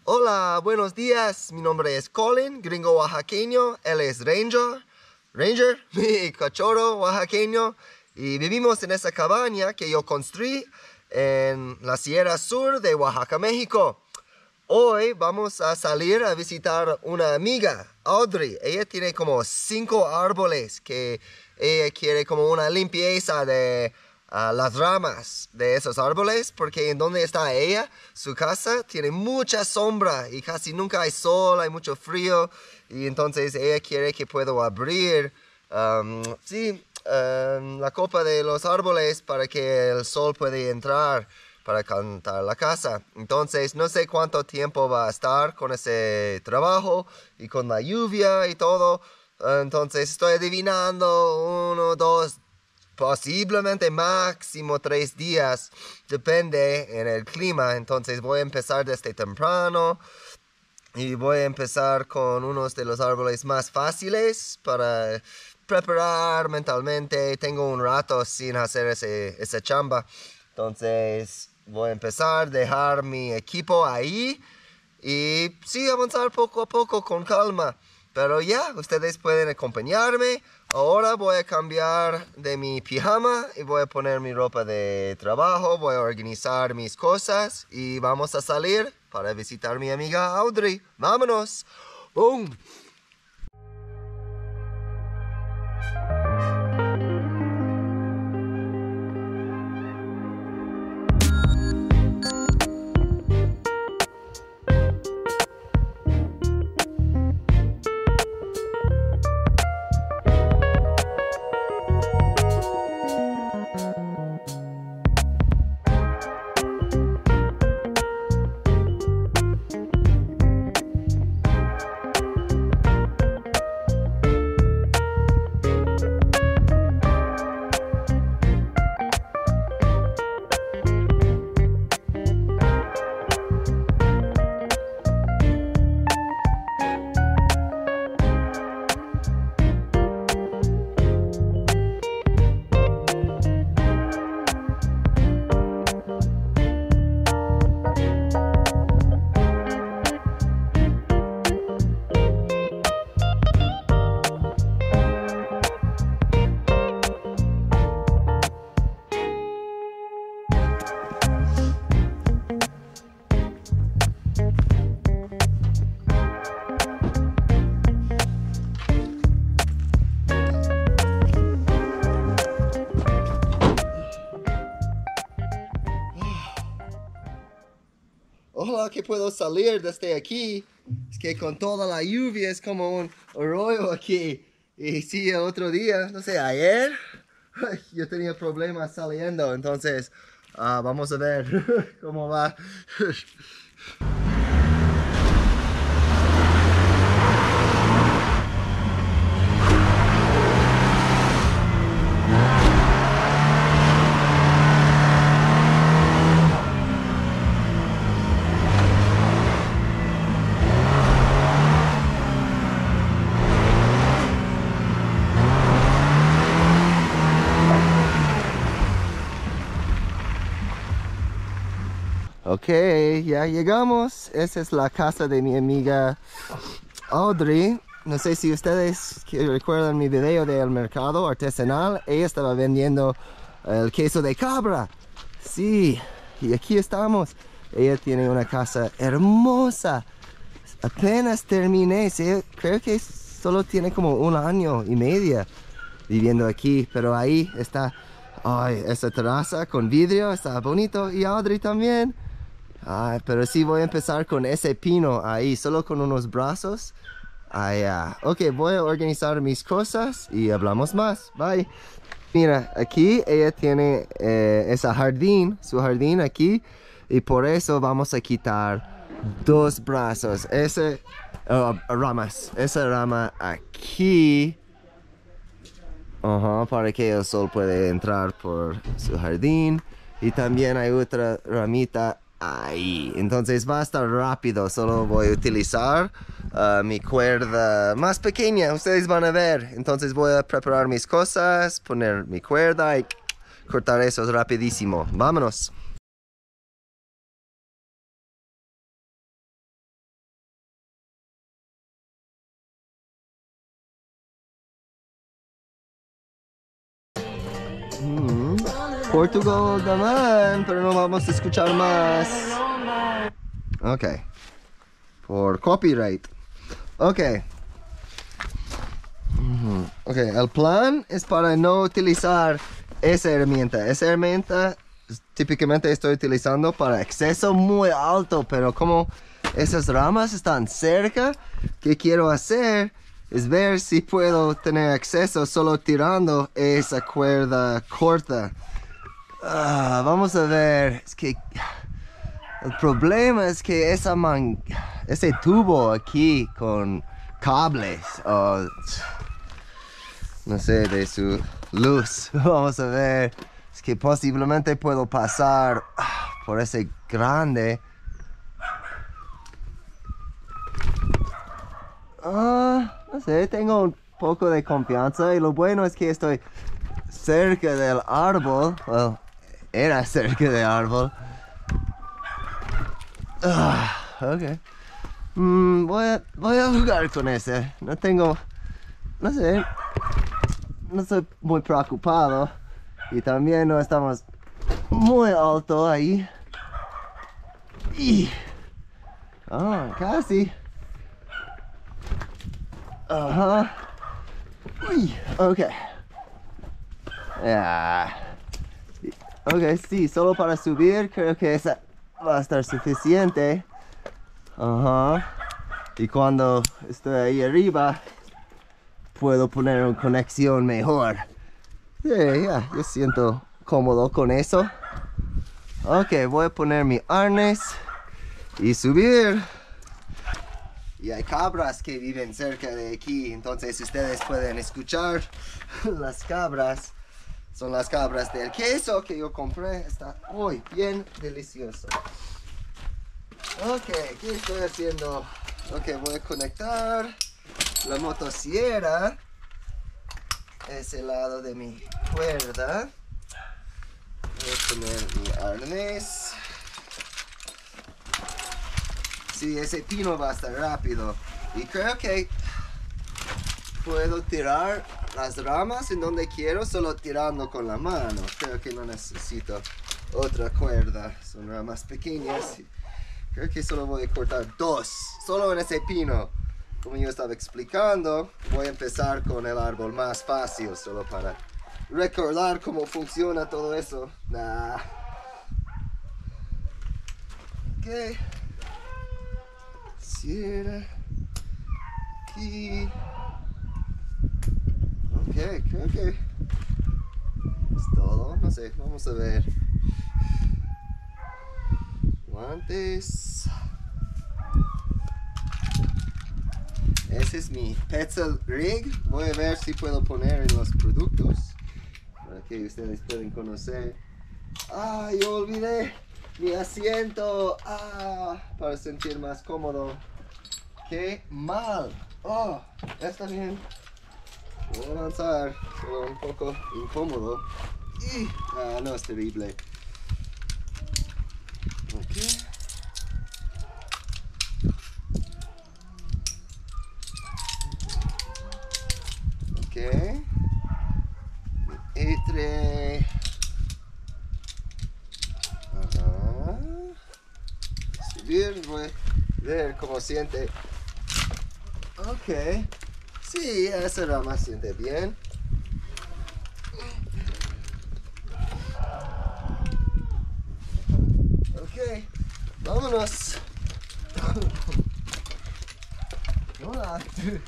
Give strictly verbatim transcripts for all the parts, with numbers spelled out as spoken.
Hola, buenos días. Mi nombre es Colin, gringo oaxaqueño. Él es Ranger, Ranger, mi cachorro oaxaqueño. Y vivimos en esa cabaña que yo construí en la Sierra Sur de Oaxaca, México. Hoy vamos a salir a visitar una amiga, Audrey. Ella tiene como cinco árboles que ella quiere como una limpieza de uh, las ramas de esos árboles, porque en donde está ella, su casa, tiene mucha sombra y casi nunca hay sol, hay mucho frío, y entonces ella quiere que pueda abrir um, sí, um, la copa de los árboles para que el sol pueda entrar para calentar la casa. Entonces no sé cuánto tiempo va a estar con ese trabajo y con la lluvia y todo. Entonces estoy adivinando uno, dos, posiblemente máximo tres días. Depende en el clima. Entonces voy a empezar desde temprano y voy a empezar con unos de los árboles más fáciles para preparar mentalmente. Tengo un rato sin hacer ese, esa chamba. Entonces voy a empezar, dejar mi equipo ahí y sí, avanzar poco a poco con calma. Pero ya, ustedes pueden acompañarme. Ahora voy a cambiar de mi pijama y voy a poner mi ropa de trabajo. Voy a organizar mis cosas y vamos a salir para visitar a mi amiga Audrey. ¡Vámonos! ¡Boom! Ojalá que puedo salir desde aquí. Es que con toda la lluvia es como un arroyo aquí. Y sí, el otro día, no sé, ayer, yo tenía problemas saliendo. Entonces, uh, vamos a ver cómo va. Ok, ya llegamos. Esa es la casa de mi amiga Audrey. No sé si ustedes recuerdan mi video del mercado artesanal. Ella estaba vendiendo el queso de cabra. Sí, y aquí estamos. Ella tiene una casa hermosa. Apenas terminé. Sí, creo que solo tiene como un año y medio viviendo aquí. Pero ahí está, ay, esa terraza con vidrio. Está bonito. Y Audrey también. Ay, pero sí voy a empezar con ese pino ahí, solo con unos brazos. Ah, yeah. Ok, voy a organizar mis cosas y hablamos más. Bye. Mira, aquí ella tiene eh, ese jardín, su jardín aquí. Y por eso vamos a quitar dos brazos. Ese, uh, ramas, esa rama aquí. Uh-huh, para que el sol pueda entrar por su jardín. Y también hay otra ramita ahí. Entonces va a estar rápido. Solo voy a utilizar uh, mi cuerda más pequeña. Ustedes van a ver. Entonces voy a preparar mis cosas, poner mi cuerda y cortar eso rapidísimo. Vámonos. Portugal Gaman, pero no vamos a escuchar más. Ok. Por copyright. Ok. Ok, el plan es para no utilizar esa herramienta. Esa herramienta típicamente estoy utilizando para acceso muy alto, pero como esas ramas están cerca, ¿qué quiero hacer? Es ver si puedo tener acceso solo tirando esa cuerda corta. Ah, vamos a ver. Es que el problema es que esa man, ese tubo aquí con cables, o no sé, de su luz. Vamos a ver. Es que posiblemente puedo pasar por ese grande. Ah, no sé, tengo un poco de confianza y lo bueno es que estoy cerca del árbol. Well, era cerca del árbol. Ah, ok. Mm, voy, a, voy a jugar con ese. No tengo... No sé. No estoy muy preocupado. Y también no estamos muy alto ahí. Y... Ah, casi. Ajá. Uy, ok. Yeah. Ok, sí, solo para subir creo que esa va a estar suficiente. Ajá. Y cuando estoy ahí arriba, puedo poner una conexión mejor. Sí, ya, yo siento cómodo con eso. Ok, voy a poner mi arnés y subir. Y hay cabras que viven cerca de aquí, entonces ustedes pueden escuchar las cabras. Son las cabras del queso que yo compré. Está muy bien delicioso. Ok, ¿qué estoy haciendo? Ok, voy a conectar la motosierra. Ese lado de mi cuerda. Voy a poner mi arnés. Sí, ese pino va a estar rápido. Y creo que puedo tirar las ramas en donde quiero, solo tirando con la mano. Creo que no necesito otra cuerda. Son ramas pequeñas. Creo que solo voy a cortar dos. Solo en ese pino. Como yo estaba explicando, voy a empezar con el árbol más fácil. Solo para recordar cómo funciona todo eso. Nah. Ok. Cierra. Aquí. Ok, creo que es todo. No sé, vamos a ver. Guantes. Ese es mi Petzl rig. Voy a ver si puedo poner en los productos para que ustedes puedan conocer. Ah, yo olvidé mi asiento. Ah, para sentir más cómodo. Qué mal. Oh, está bien. Voy a avanzar, solo un poco incómodo. Y, ah, no es terrible. Ok. Ok. Entre. Ajá. Subir, voy a ver cómo siente. Ok. Sí, esa rama siente bien. Ok, vámonos. Hola.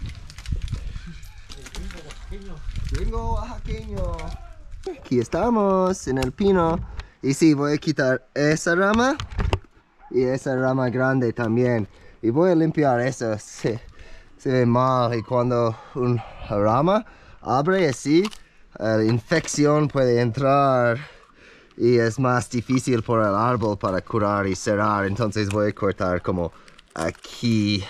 Gringo oaxaqueño. Aquí estamos en el pino. Y sí, voy a quitar esa rama y esa rama grande también. Y voy a limpiar eso. Se, se ve mal. Y cuando una rama abre así, la infección puede entrar. Y es más difícil por el árbol para curar y cerrar. Entonces voy a cortar como aquí.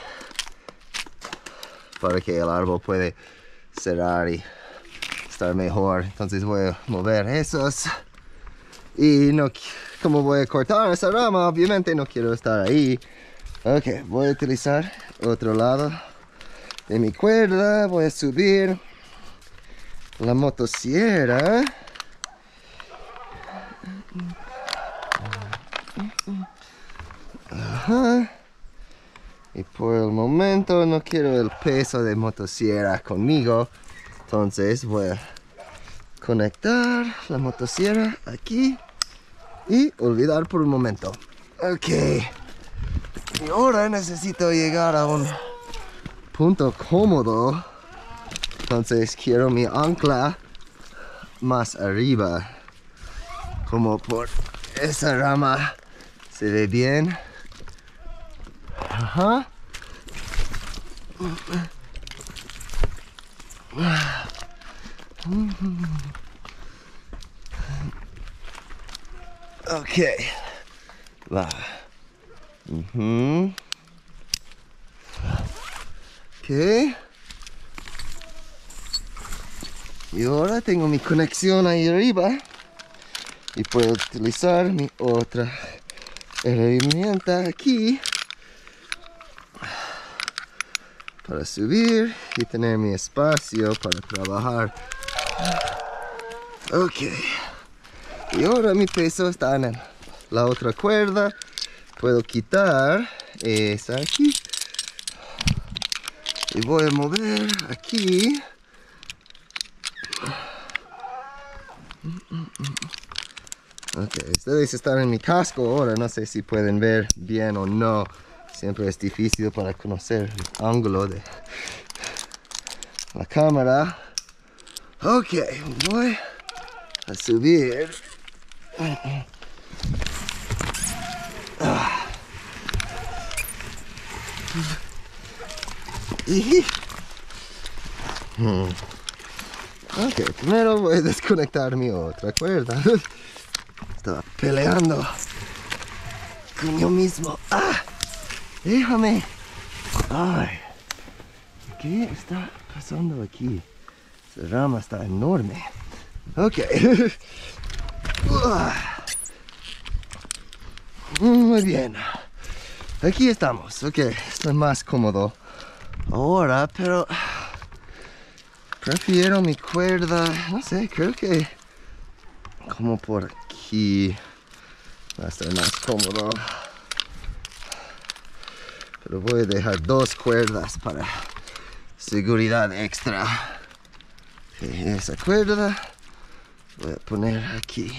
Para que el árbol puede cerrar y estar mejor. Entonces voy a mover esos. Y no, como voy a cortar esa rama, obviamente no quiero estar ahí. Ok, voy a utilizar otro lado de mi cuerda. Voy a subir la motosierra. Ajá. Y por el momento no quiero el peso de motosierra conmigo. Entonces voy a conectar la motosierra aquí y olvidar por un momento. Ok. Y ahora necesito llegar a un punto cómodo. Entonces quiero mi ancla más arriba. Como por esa rama. ¿Se ve bien? Ajá. Ok. Va. Uh-huh. Ok. Y ahora tengo mi conexión ahí arriba. Y puedo utilizar mi otra herramienta aquí. Para subir y tener mi espacio para trabajar. Ok. Y ahora mi peso está en la otra cuerda. Puedo quitar esa aquí. Y voy a mover aquí. Ok, ustedes están en mi casco ahora. No sé si pueden ver bien o no. Siempre es difícil para conocer el ángulo de la cámara. Ok, voy a subir. Ah. Y... Hmm. Ok, primero voy a desconectar mi otra cuerda. Estaba peleando con yo mismo. Ah, déjame. Ay, ¿qué está pasando aquí? Esa rama está enorme. Ok. Muy bien. Aquí estamos. Ok, estoy más cómodo ahora, pero prefiero mi cuerda. No sé, creo que como por aquí va a estar más cómodo. Pero voy a dejar dos cuerdas para seguridad extra. Okay, esa cuerda voy a poner aquí.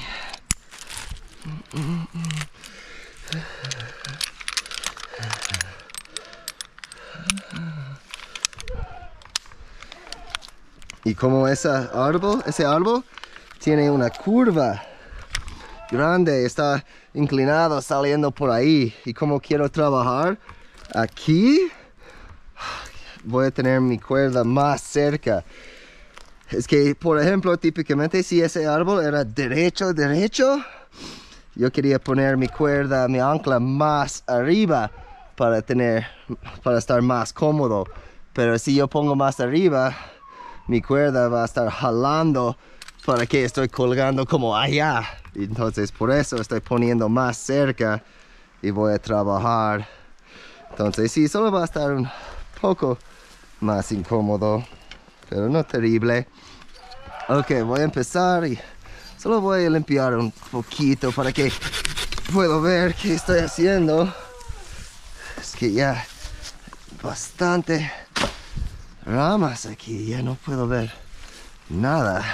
Y como ese árbol, ese árbol tiene una curva grande, está inclinado saliendo por ahí. Y como quiero trabajar aquí, voy a tener mi cuerda más cerca. Es que, por ejemplo, típicamente si ese árbol era derecho, derecho, yo quería poner mi cuerda, mi ancla más arriba para tener, para estar más cómodo. Pero si yo pongo más arriba, mi cuerda va a estar jalando para que estoy colgando como allá. Entonces por eso estoy poniendo más cerca y voy a trabajar. Entonces sí, solo va a estar un poco más incómodo, pero no terrible. Ok, voy a empezar y solo voy a limpiar un poquito para que pueda ver qué estoy haciendo. Es que ya bastante ramas aquí, ya no puedo ver nada.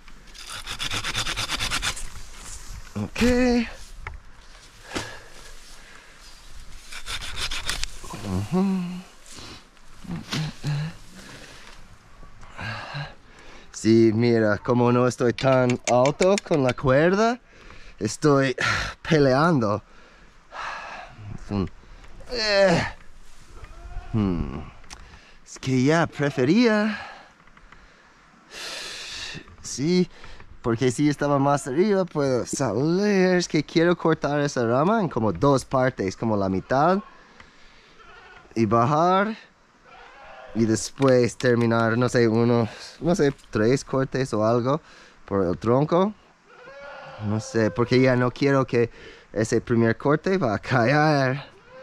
Ok. Uh-huh. Sí, mira, como no estoy tan alto con la cuerda, estoy peleando. Es un... eh. hmm. Es que ya prefería... Sí, porque si estaba más arriba puedo salir. Es que quiero cortar esa rama en como dos partes, como la mitad. Y bajar. Y después terminar, no sé, unos, no sé, tres cortes o algo por el tronco. No sé, porque ya no quiero que ese primer corte va a caer.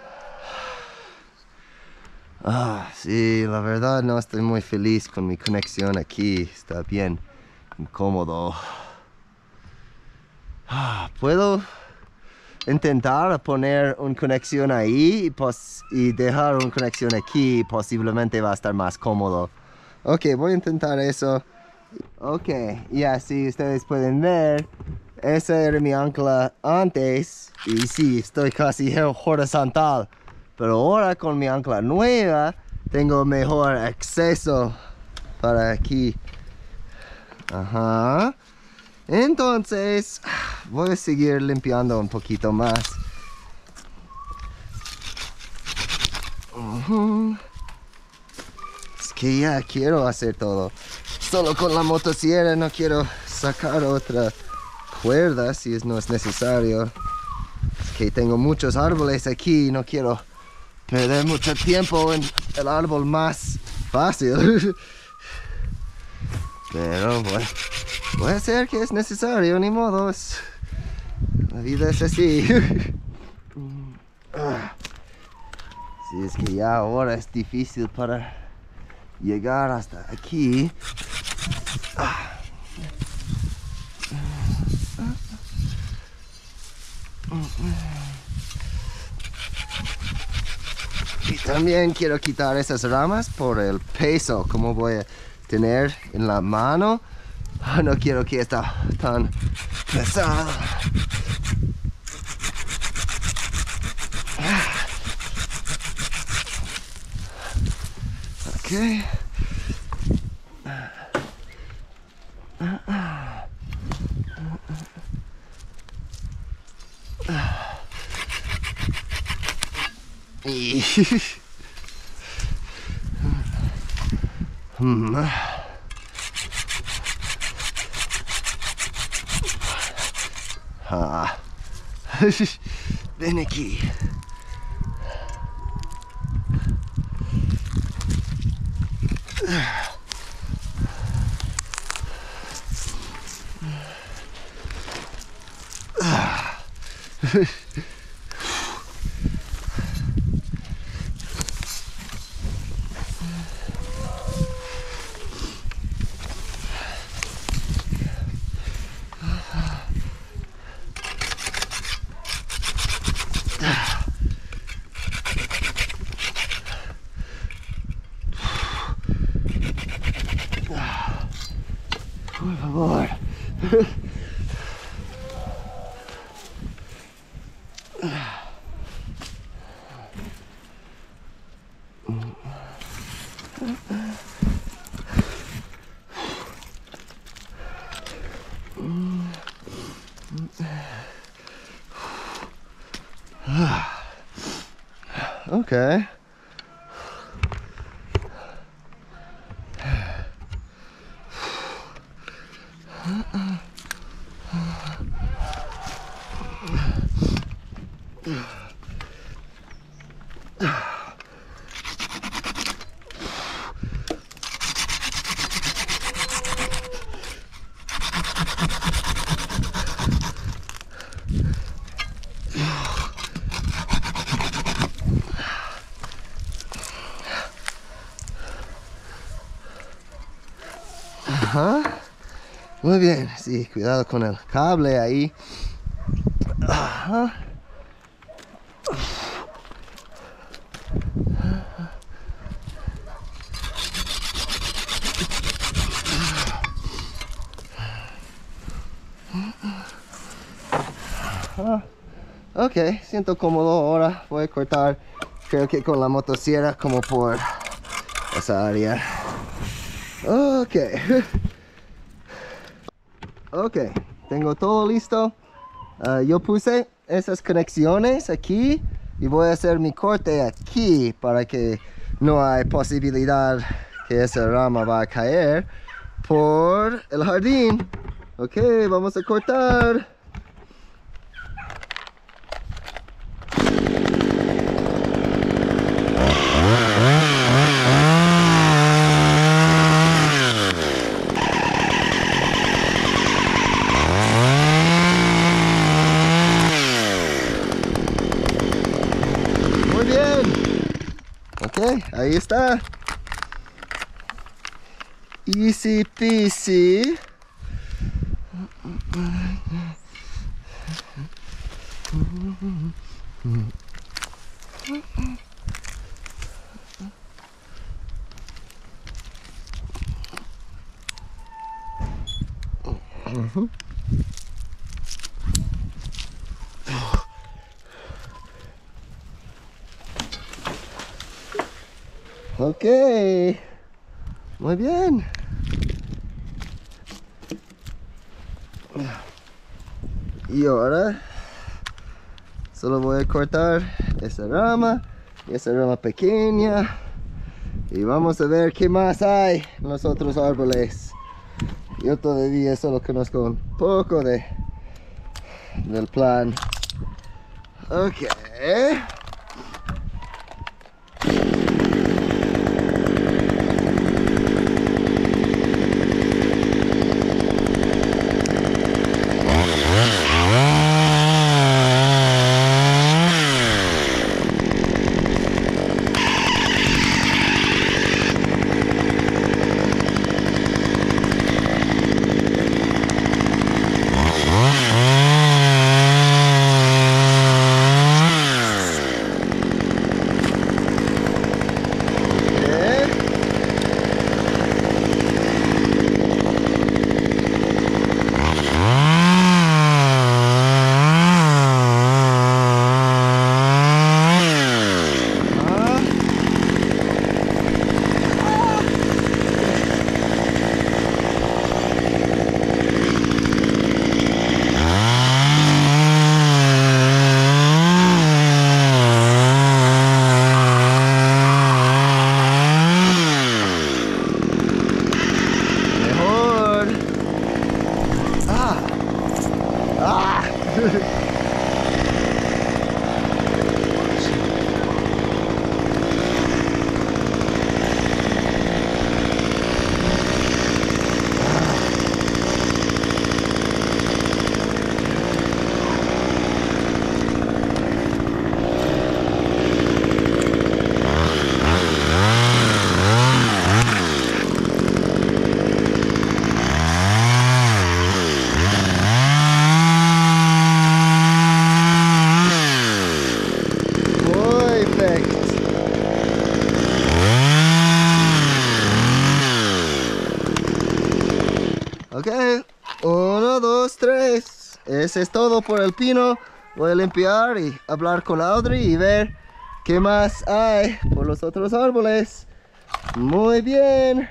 Ah, sí, la verdad no estoy muy feliz con mi conexión aquí. Está bien incómodo. Ah, ¿puedo intentar poner una conexión ahí y, pos y dejar una conexión aquí. Posiblemente va a estar más cómodo. Ok, voy a intentar eso. Ok, y así ustedes pueden ver, esa era mi ancla antes. Y sí, estoy casi horizontal. Pero ahora con mi ancla nueva, tengo mejor acceso para aquí. Ajá. Entonces, voy a seguir limpiando un poquito más. Uh-huh. Es que ya quiero hacer todo. Solo con la motosierra, no quiero sacar otra cuerda si no es necesario. Es que tengo muchos árboles aquí y no quiero perder mucho tiempo en el árbol más fácil. Pero bueno, puede ser que es necesario, ni modo. Es, la vida es así. Si es que ya ahora es difícil para llegar hasta aquí. Y también quiero quitar esas ramas por el peso, como voy a tener en la mano. No quiero que esté tan pesado. Ok. Y hmm. Ah. Ven aquí. Por favor. Okay. Ajá. Muy bien, sí, cuidado con el cable ahí. Ajá. Ajá. Ok, siento cómodo ahora. Voy a cortar, creo que con la motosierra, como por esa área. Ok. Ok, tengo todo listo. Uh, yo puse esas conexiones aquí y voy a hacer mi corte aquí para que no hay posibilidad que esa rama va a caer por el jardín. Ok, vamos a cortar. Ahí está. Easy peasy. Uh-huh. Ok, muy bien. Y ahora solo voy a cortar esa rama y esa rama pequeña y vamos a ver qué más hay en los otros árboles. Yo todavía solo conozco un poco de del plan. Ok. Ok, uno, dos, tres. Ese es todo por el pino. Voy a limpiar y hablar con Audrey y ver qué más hay por los otros árboles. Muy bien.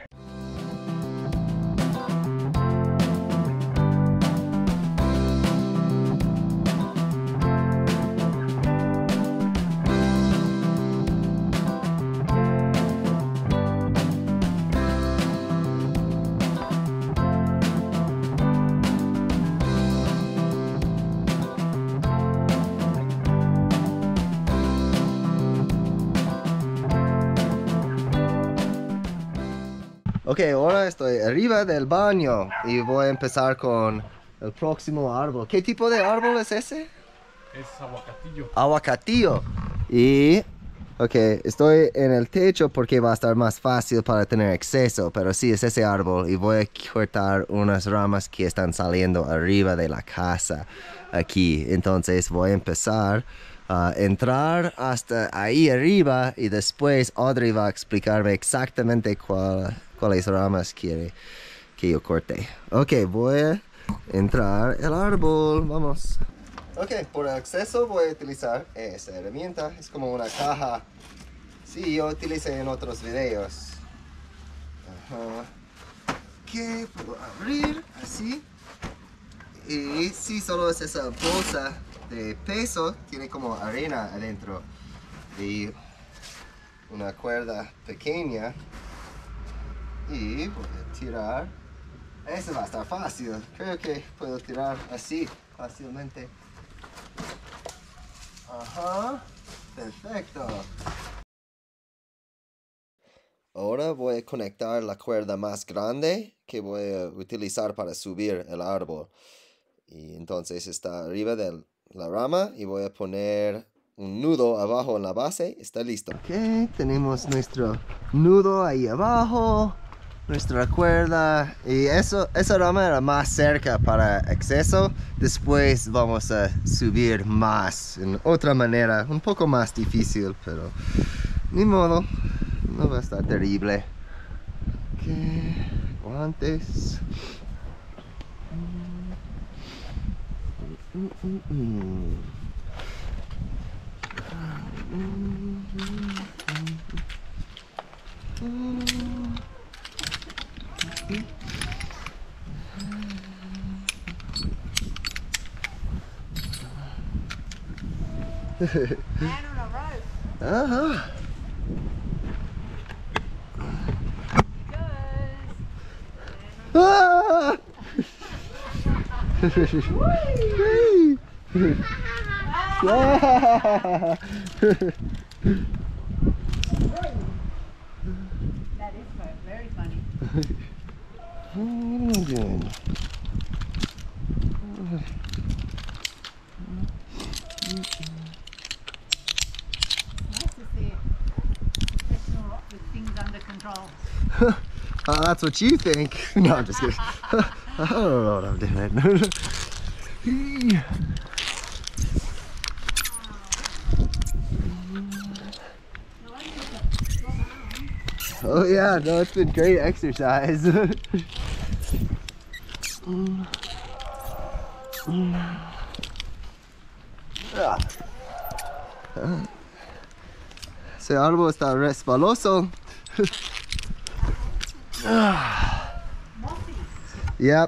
Ok, ahora estoy arriba del baño y voy a empezar con el próximo árbol. ¿Qué tipo de árbol es ese? Es aguacatillo. Aguacatillo. Y, ok, estoy en el techo porque va a estar más fácil para tener acceso, pero sí es ese árbol y voy a cortar unas ramas que están saliendo arriba de la casa aquí. Entonces voy a empezar a entrar hasta ahí arriba y después Audrey va a explicarme exactamente cuál, cuáles ramas quiere que yo corte. Ok, voy a entrar el árbol, vamos. Ok, por el acceso voy a utilizar esa herramienta, es como una caja. Sí, yo utilicé en otros videos. Ajá. Que puedo abrir así. Y si solo es esa bolsa de peso, tiene como arena adentro. Y una cuerda pequeña. Y voy a tirar. Eso va a estar fácil. Creo que puedo tirar así fácilmente. Ajá. Perfecto. Ahora voy a conectar la cuerda más grande que voy a utilizar para subir el árbol. Y entonces está arriba de la rama y voy a poner un nudo abajo en la base. Está listo. Ok, tenemos nuestro nudo ahí abajo. nuestra cuerda y eso, esa rama era más cerca para acceso. Después vamos a subir más en otra manera, un poco más difícil, pero ni modo, no va a estar terrible. Okay, guantes. Mm, mm, mm. Man on a rope. Uh-huh. Ah! That is very funny. What are you doing? Nice to see a professional rock with things under control. Uh, that's what you think. No, I'm just kidding. I don't know what I'm doing. Oh yeah, no, it's been great exercise. Ese árbol está resbaloso. Yep.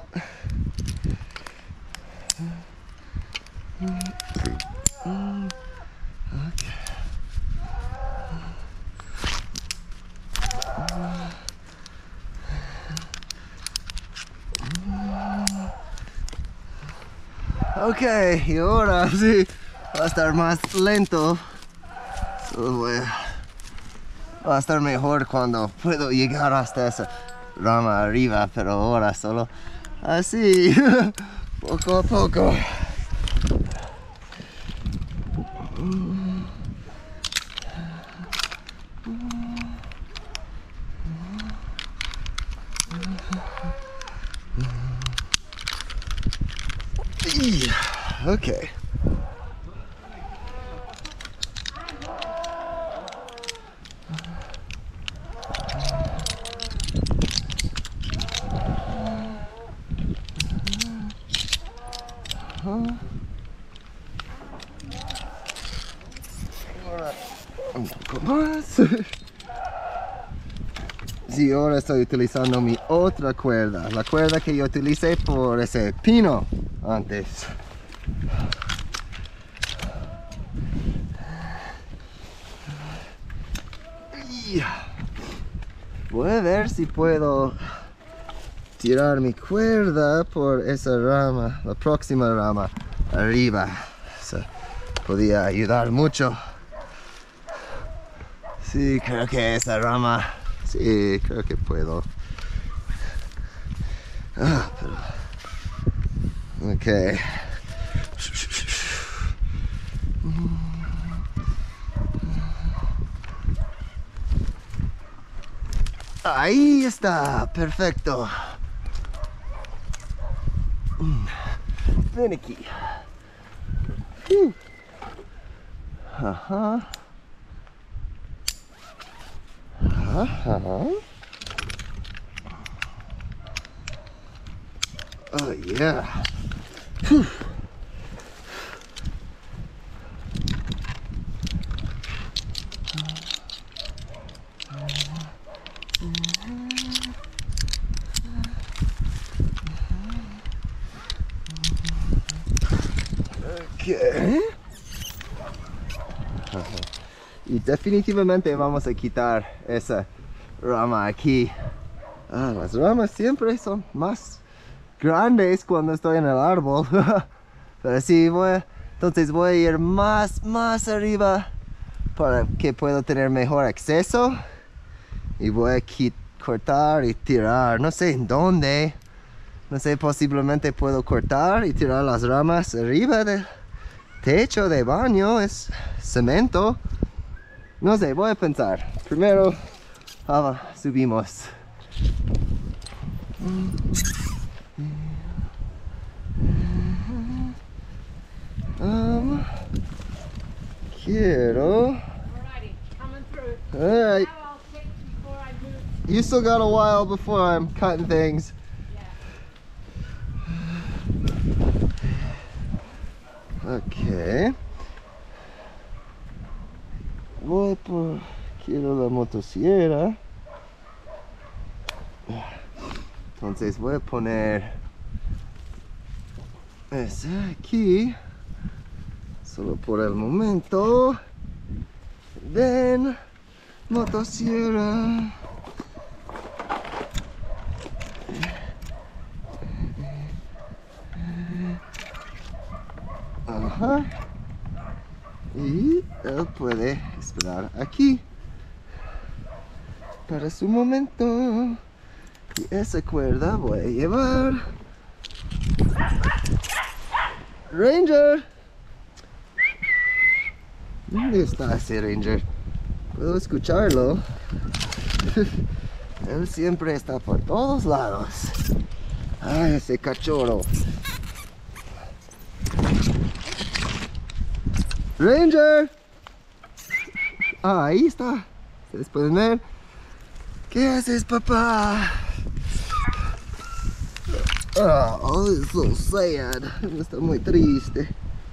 Ok, y ahora sí va a estar más lento. So, voy a- va a estar mejor cuando puedo llegar hasta esa rama arriba, pero ahora solo así, poco a poco. Y- Ok. Ahora un poco más. Sí, ahora estoy utilizando mi otra cuerda, la cuerda que yo utilicé por ese pino antes. Y voy a ver si puedo tirar mi cuerda por esa rama, la próxima rama arriba. Eso podía ayudar mucho. Sí, creo que esa rama, sí, creo que puedo. Ah, pero... Ok. Ahí está, perfecto. Ven aquí. Uh. Ajá. Ajá. Oh yeah. Whew. Okay. Y definitivamente vamos a quitar esa rama aquí. Ah, las ramas siempre son más grandes cuando estoy en el árbol. Pero sí, voy a, entonces voy a ir más, más arriba para que pueda tener mejor acceso. Y voy a cortar y tirar, no sé en dónde. No sé, posiblemente puedo cortar y tirar las ramas arriba del techo de baño. Es cemento. No sé, voy a pensar. Primero, ah, subimos. Um, quiero. Alrighty, coming through. Alright. Now I'll kick before I move. You still got a while before I'm cutting things. Yeah. Ok. Voy por... Quiero la motosierra. Entonces voy a poner ese aquí. Solo por el momento. Then, motosierra. Ajá. Y él puede esperar aquí para su momento. Y esa cuerda voy a llevar. Ranger. ¿Dónde está ese Ranger? Puedo escucharlo. Él siempre está por todos lados. Ay, ese cachorro. Ranger. Ah, ahí está. ¿Ustedes pueden ver? ¿Qué haces, papá? Ah, oh, it's so sad. Está muy triste.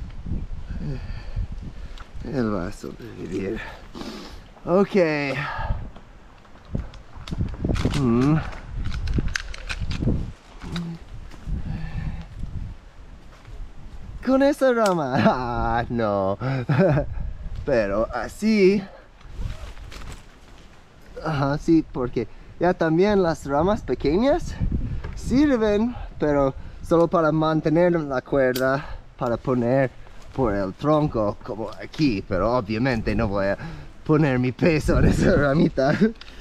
Él va a sobrevivir. Ok. Hmm. Con esa rama. Ah, no. Pero así. Ajá, sí, porque ya también las ramas pequeñas sirven, pero solo para mantener la cuerda, para poner por el tronco, como aquí. Pero obviamente no voy a poner mi peso en esa ramita.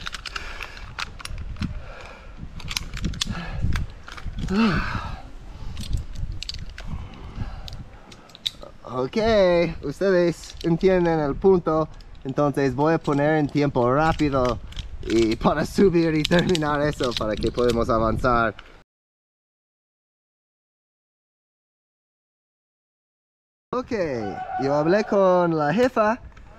Ok, ustedes entienden el punto, entonces voy a poner en tiempo rápido y para subir y terminar eso para que podamos avanzar. Ok, yo hablé con la jefa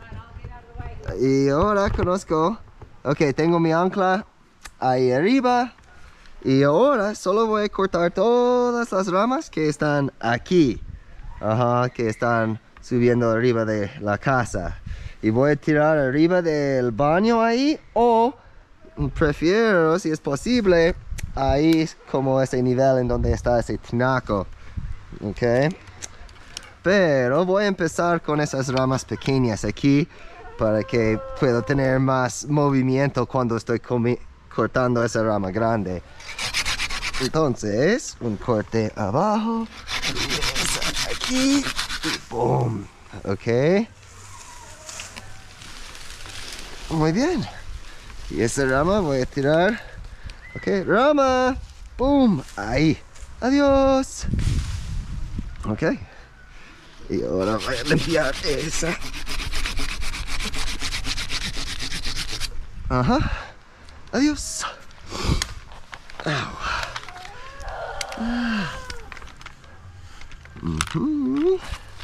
y ahora conozco. Ok, tengo mi ancla ahí arriba y ahora solo voy a cortar todas las ramas que están aquí. Ajá, que están subiendo arriba de la casa. Y voy a tirar arriba del baño ahí, o prefiero, si es posible, ahí como ese nivel en donde está ese tinaco. Ok. Pero voy a empezar con esas ramas pequeñas aquí para que pueda tener más movimiento cuando estoy cortando esa rama grande. Entonces, un corte abajo. Aquí y boom. Ok. Muy bien. Y esa rama voy a tirar. Ok, rama. Boom. Ahí. Adiós. Ok. Y ahora voy a limpiar esa. Ajá. Adiós. Au. Ah. Uh-huh.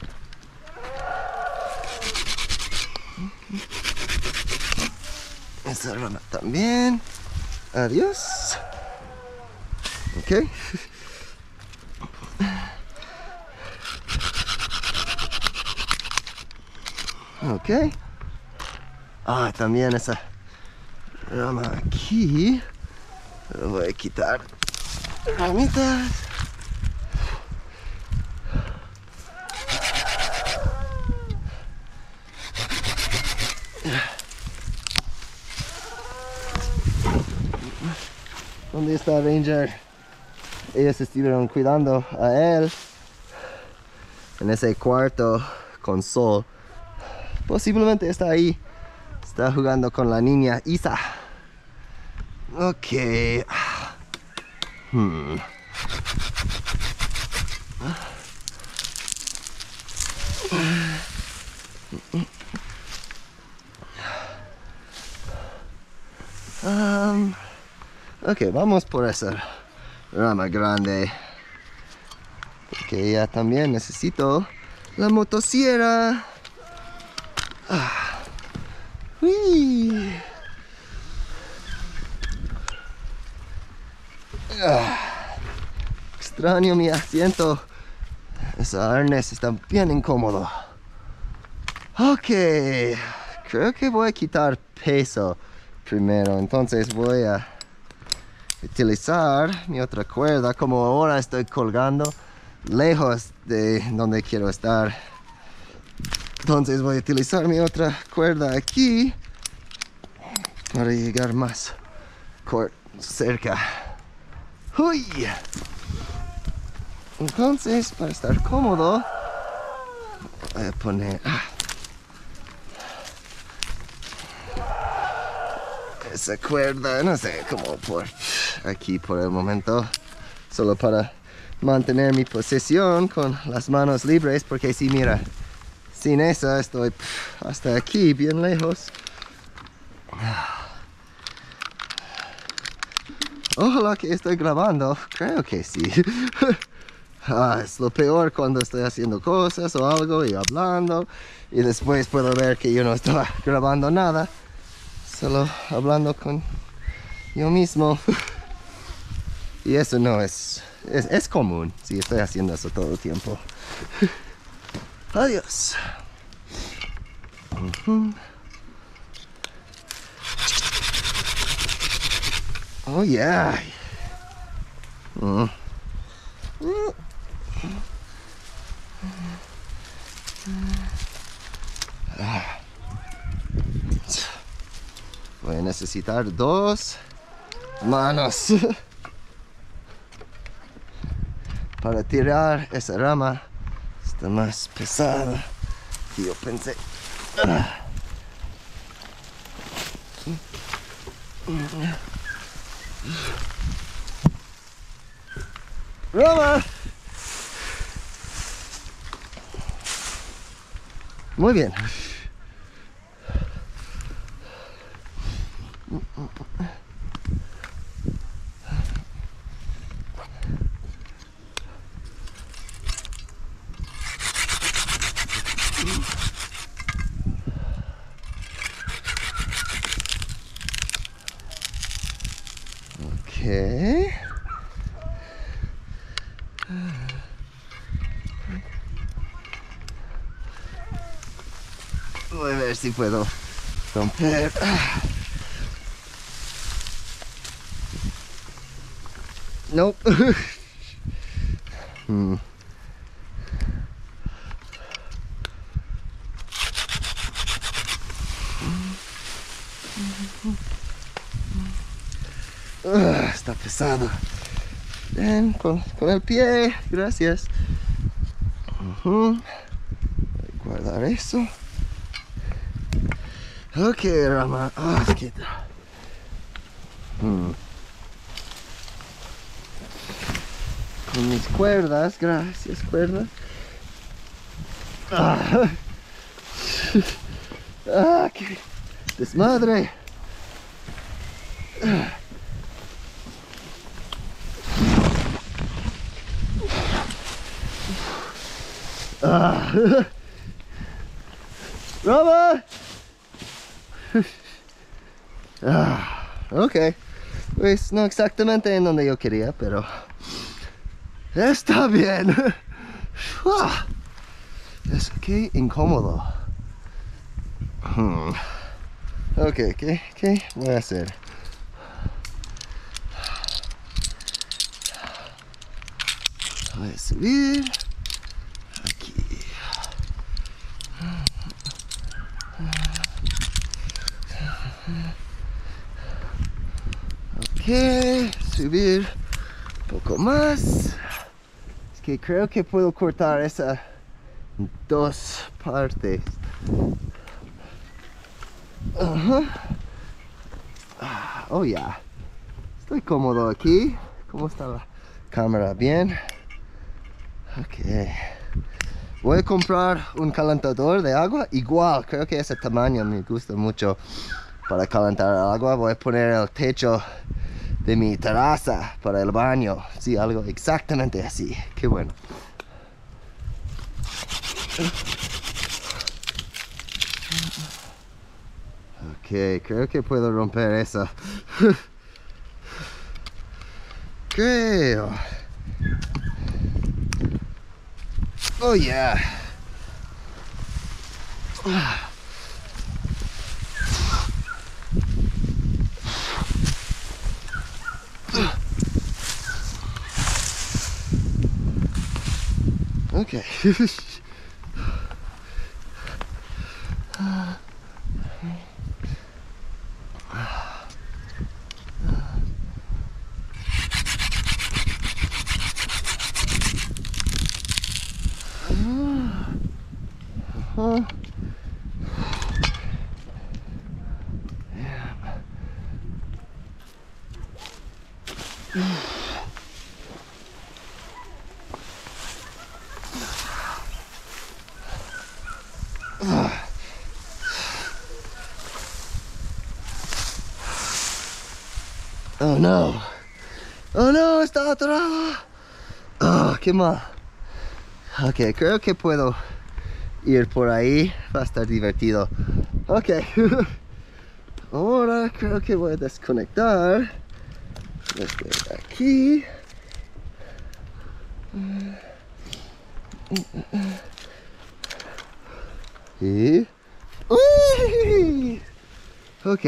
Esa rama también. Adiós. Ok. Ok. Ah, también esa rama aquí. Lo voy a quitar ramitas. ¿Dónde está Ranger? Ellos estuvieron cuidando a él en ese cuarto con sol. Posiblemente está ahí. Está jugando con la niña Isa. Ok. Hmm. Um, ok, vamos por esa rama grande. Porque ya también necesito la motosierra. Ah. Uy. Ah. Extraño mi asiento. Ese arnés está bien incómodo. Ok, creo que voy a quitar peso primero. Entonces voy a utilizar mi otra cuerda. Como ahora estoy colgando lejos de donde quiero estar, entonces voy a utilizar mi otra cuerda aquí para llegar más cerca. ¡Uy! Entonces, para estar cómodo, voy a poner ah, esa cuerda, no sé, como por aquí por el momento, solo para mantener mi posición con las manos libres, porque si mira, sin esa estoy hasta aquí, bien lejos. Ojalá que estoy grabando, creo que sí. Ah, es lo peor cuando estoy haciendo cosas o algo y hablando y después puedo ver que yo no estaba grabando nada, solo hablando con yo mismo. Y eso no es, es, es común, si estoy haciendo eso todo el tiempo. Adiós. Uh-huh. Oh yeah. Mm. Mm. Ah. Voy a necesitar dos manos para tirar esa rama. Está más pesada que yo pensé. Ah. ¡Rama! Muy bien. Ok. Voy a ver si puedo romper. Nope. hmm. Uh, está pesado. Bien, con, con el pie, gracias. Uh-huh. Voy a guardar eso. Ok, rama. Ah, oh, quita. Hmm. Con mis cuerdas, gracias, cuerdas. Ah, ah qué desmadre. Ah. Rama. Ah, ok, pues no exactamente en donde yo quería, pero está bien. Ah, es que incómodo. Hmm. Ok, ¿qué, qué voy a hacer? Voy a subir aquí. Ok, subir un poco más. Es que creo que puedo cortar esa en dos partes. Uh-huh. Oh ya, yeah. Estoy cómodo aquí. ¿Cómo está la cámara? Bien. Ok. Voy a comprar un calentador de agua. Igual, creo que ese tamaño me gusta mucho para calentar el agua. Voy a poner el techo de mi terraza para el baño. Sí, algo exactamente así. Qué bueno. Ok, creo que puedo romper eso. Creo. Oh yeah. Okay. Uh-huh. Oh no. Oh no, está atorado. Oh, qué mal. Ok, creo que puedo ir por ahí. Va a estar divertido. Ok. Ahora creo que voy a desconectar desde aquí. Y... ¡Uy! Ok.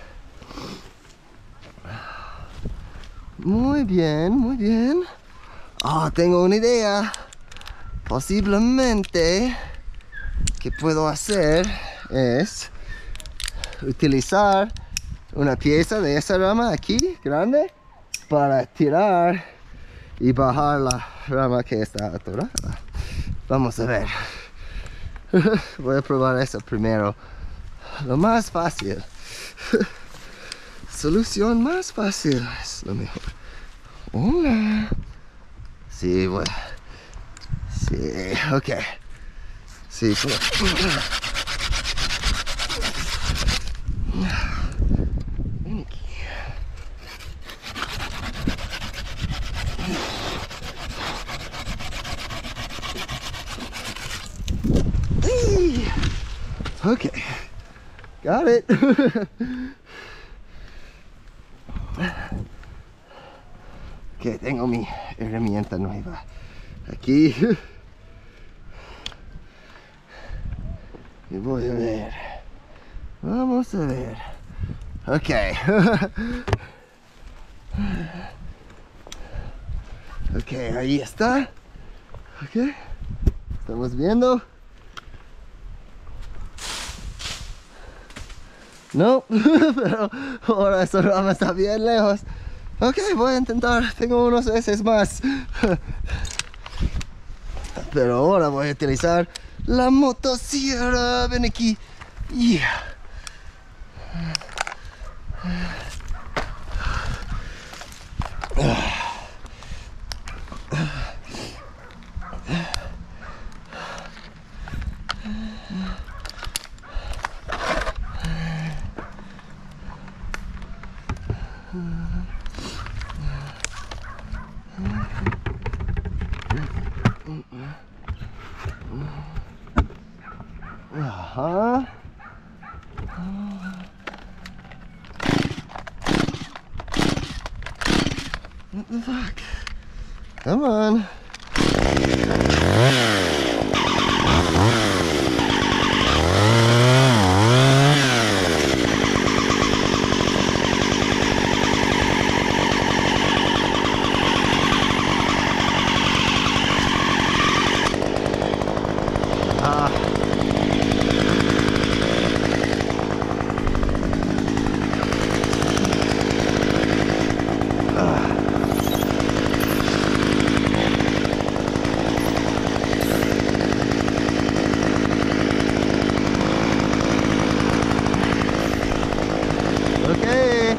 Muy bien, muy bien. Ah, tengo una idea. Posiblemente que puedo hacer es utilizar una pieza de esa rama aquí, grande, para tirar y bajar la rama que está atorada. Vamos a ver. Voy a probar eso primero. Lo más fácil. Solución más fácil es lo mejor. Hola. Sí, bueno. Sí, ok. Sí, pues. Ven aquí. Ok. Got it. Ok, tengo mi herramienta nueva aquí. Y voy a ver. Vamos a ver. Ok. Ok, ahí está. Ok. Estamos viendo. No, pero ahora esa rama está bien lejos. Ok, voy a intentar. Tengo unos veces más. Pero ahora voy a utilizar la motosierra. Ven aquí. Yeah. Ajá. What the fuck? Come on. Okay.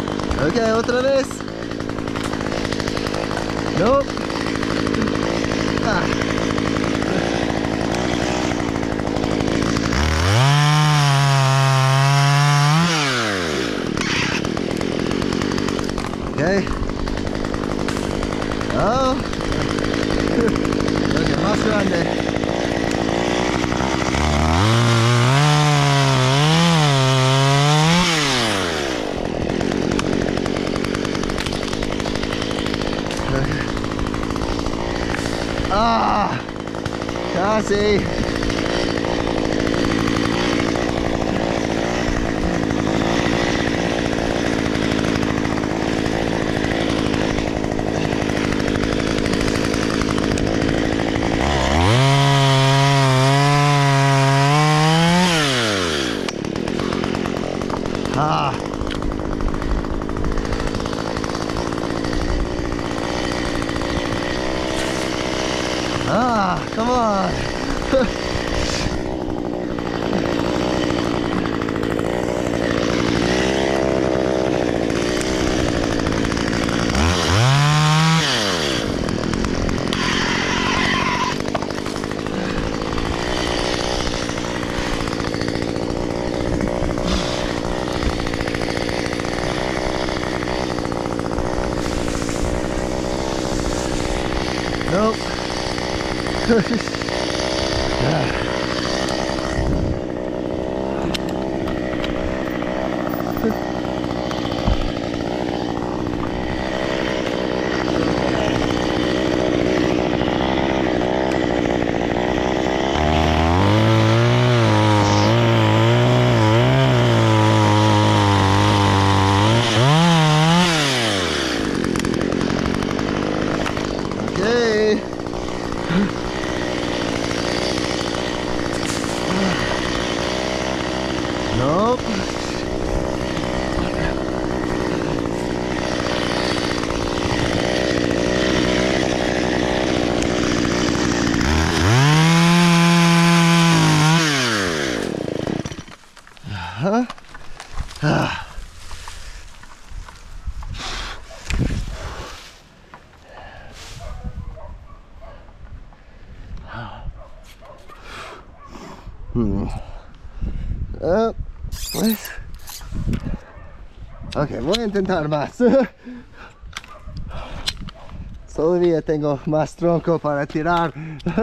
Okay, otra vez. No. Ok. Oh. Creo que más grande. Ah, casi. Ah. Ah, come on. Nope. Okay. Nope. Huh? Ah. Hmm. Ah, pues. Ok, voy a intentar más. Todavía tengo más tronco para tirar.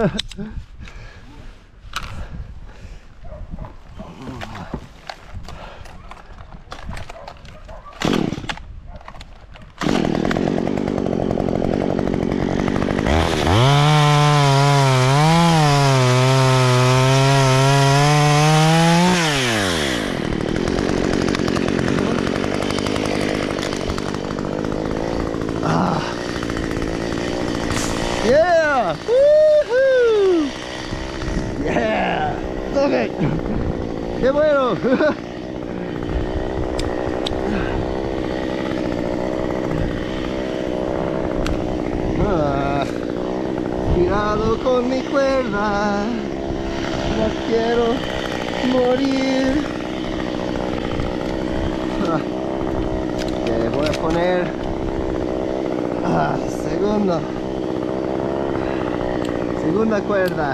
Yeah! Woohoo! Yeah! Okay. ¡Qué bueno! Ah, cuidado con mi cuerda. No quiero morir. Ah, okay, voy a poner ah, segundo. Segunda cuerda.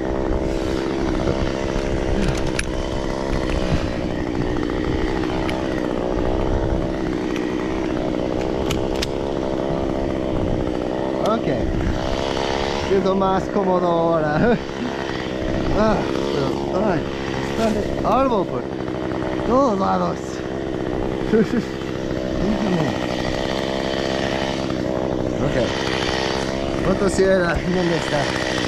Ok. Siento más cómodo ahora. Ah, pero, ay, bastante árbol por todos lados. Ok. Motosierra, ¿dónde está?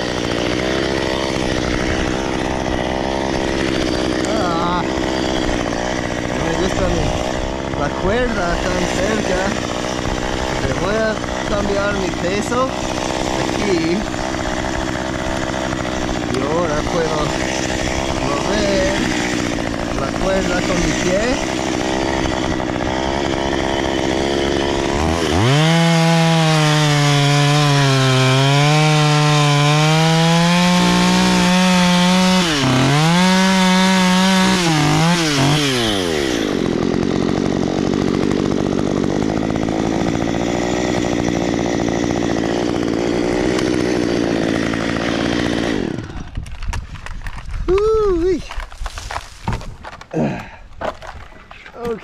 Ah, no me gusta mi, la cuerda tan cerca. Le voy a cambiar mi peso aquí. Y ahora puedo mover la cuerda con mi pie.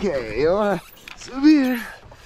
Ok, ahora subir.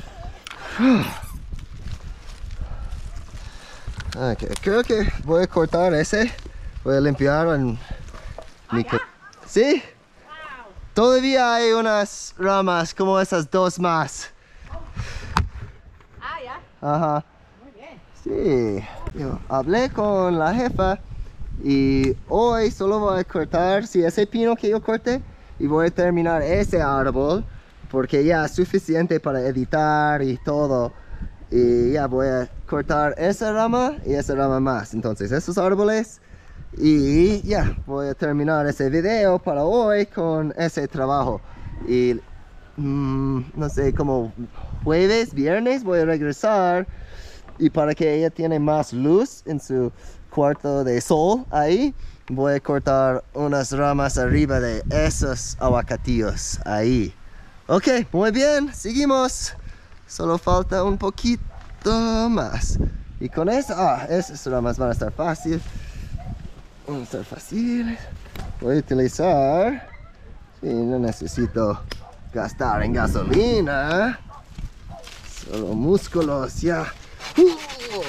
Ok, creo que voy a cortar ese. Voy a limpiar en mi... ya? ¿Sí? Wow. Todavía hay unas ramas como esas dos más. Ah, ya. Ajá. Muy bien. Sí. Yo hablé con la jefa y hoy solo voy a cortar, sí, ese pino que yo corté, y voy a terminar ese árbol porque ya es suficiente para editar y todo. Y ya voy a cortar esa rama y esa rama más. Entonces esos árboles. Y ya voy a terminar ese video para hoy con ese trabajo. Y mmm, no sé, como jueves, viernes voy a regresar. Y para que ella tiene más luz en su cuarto de sol ahí, voy a cortar unas ramas arriba de esos aguacatillos ahí. Ok, muy bien, seguimos. Solo falta un poquito más. Y con eso, ah, esas ramas van a estar fácil. Van a estar fáciles. Voy a utilizar. Sí, no necesito gastar en gasolina. Solo músculos, ya. Uh.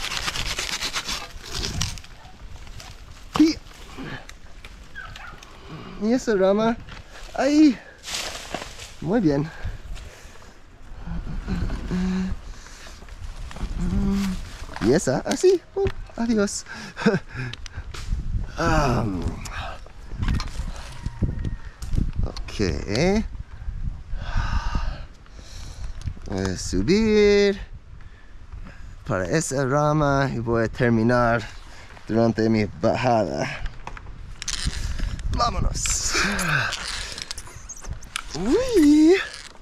Y, y esa rama ahí. Muy bien. Y esa, así. Uh, adiós. um, ok. Voy a subir para esa rama y voy a terminar durante mi bajada. Vámonos. Uy.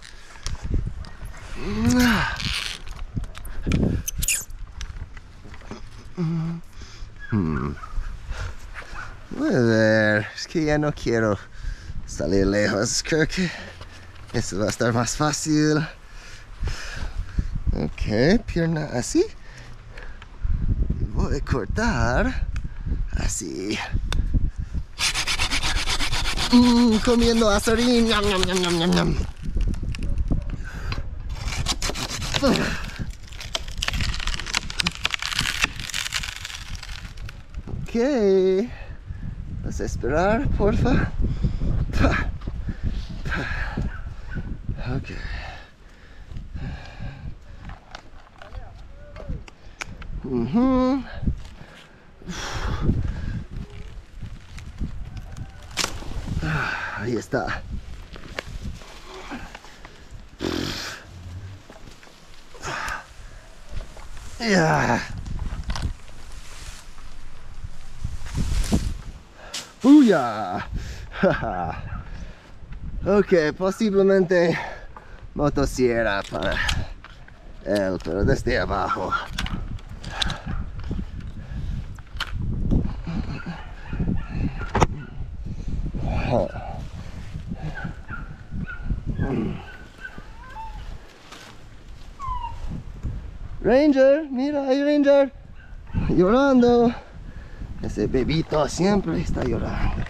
Hmm. Voy a ver, es que ya no quiero salir lejos, creo que eso va a estar más fácil. Ok, pierna así. Y voy a cortar así. Mm, comiendo azarín. Ñam, ñam, ñam, ñam, ñam, ñam. Ok. Vas a esperar, porfa. Ok. Uh-huh. Ahí está. Yeah. ¡Uya! Ok, posiblemente motosierra para él, pero desde abajo. Ranger, mira, hay Ranger llorando. Ese bebito siempre está llorando.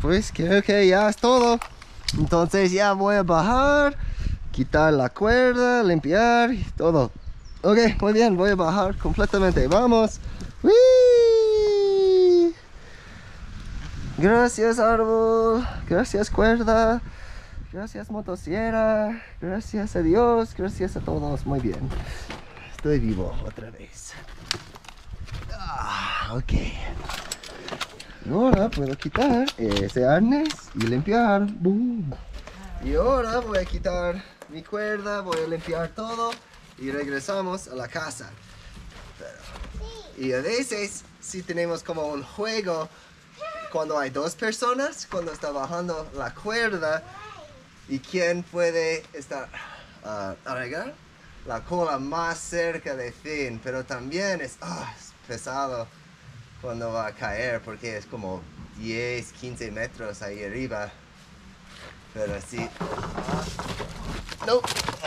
pues creo que ya es todo. Entonces ya voy a bajar, quitar la cuerda, limpiar y todo. Ok, muy bien, voy a bajar completamente. Vamos. ¡Wii! Gracias árbol, gracias cuerda, gracias motosierra, gracias a Dios, gracias a todos. Muy bien, estoy vivo otra vez. Ah, ok. Ahora puedo quitar ese arnés y limpiar. Boom. Y ahora voy a quitar mi cuerda, voy a limpiar todo y regresamos a la casa. Pero, y a veces si tenemos como un juego cuando hay dos personas, cuando está bajando la cuerda y quién puede estar uh, arreglar la cola más cerca de fin, pero también es, oh, es pesado cuando va a caer porque es como diez, quince metros ahí arriba. Pero sí. No.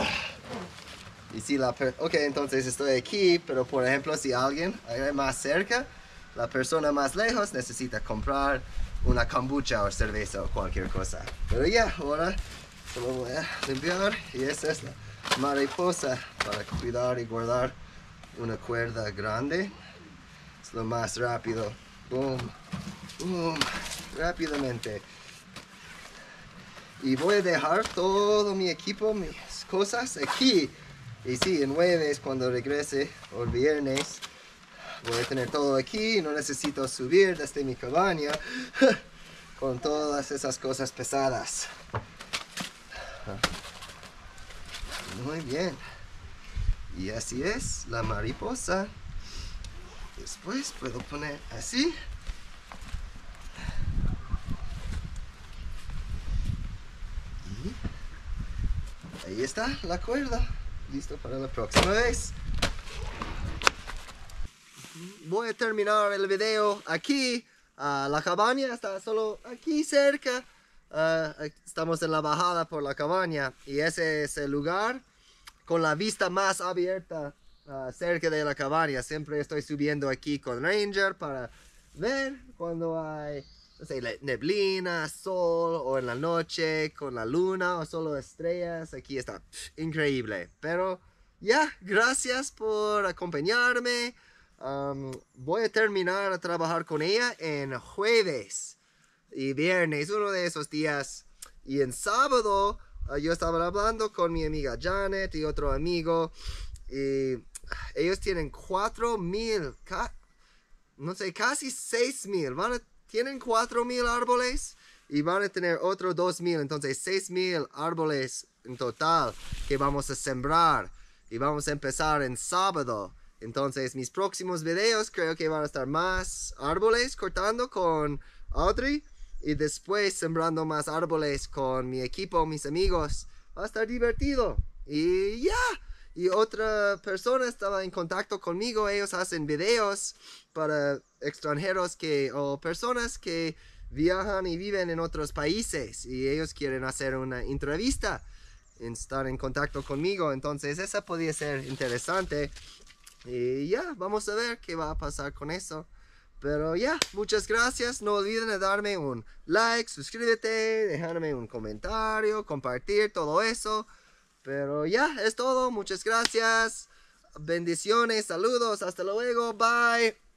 Y si la per ok, entonces estoy aquí, pero por ejemplo si alguien hay más cerca, la persona más lejos necesita comprar una kombucha o cerveza o cualquier cosa. Pero ya, ahora solo voy a limpiar y esa es la mariposa para cuidar y guardar una cuerda grande. Es lo más rápido. Boom, boom, rápidamente. Y voy a dejar todo mi equipo, mis cosas aquí. Y sí, en jueves cuando regrese o el viernes voy a tener todo aquí. No necesito subir desde mi cabaña con todas esas cosas pesadas. Muy bien. Y así es la mariposa. Después puedo poner así. Y ahí está la cuerda. Listo para la próxima vez. Voy a terminar el video aquí. Uh, la cabaña está solo aquí cerca. Uh, estamos en la bajada por la cabaña. Y ese es el lugar con la vista más abierta uh, cerca de la cabaña. Siempre estoy subiendo aquí con Ranger para ver cuando hay, no sé, neblina, sol o en la noche con la luna o solo estrellas. Aquí está pff, increíble. Pero ya, gracias por acompañarme. Um, voy a terminar a trabajar con ella en jueves y viernes, uno de esos días. Y en sábado uh, yo estaba hablando con mi amiga Janet y otro amigo. Y ellos tienen cuatro mil, no sé, casi seis mil. Van a, tienen cuatro mil árboles y van a tener otros dos mil. Entonces seis mil árboles en total que vamos a sembrar. Y vamos a empezar en sábado. Entonces mis próximos videos creo que van a estar más árboles cortando con Audrey. Y después sembrando más árboles con mi equipo, mis amigos. Va a estar divertido. Y ya. Yeah. Y otra persona estaba en contacto conmigo. Ellos hacen videos para extranjeros que, o personas que viajan y viven en otros países. Y ellos quieren hacer una entrevista. Estar en contacto conmigo. Entonces esa podría ser interesante. Y ya, vamos a ver qué va a pasar con eso. Pero ya, muchas gracias. No olviden de darme un like, suscríbete, dejarme un comentario, compartir todo eso. Pero ya, es todo. Muchas gracias. Bendiciones, saludos. Hasta luego. Bye.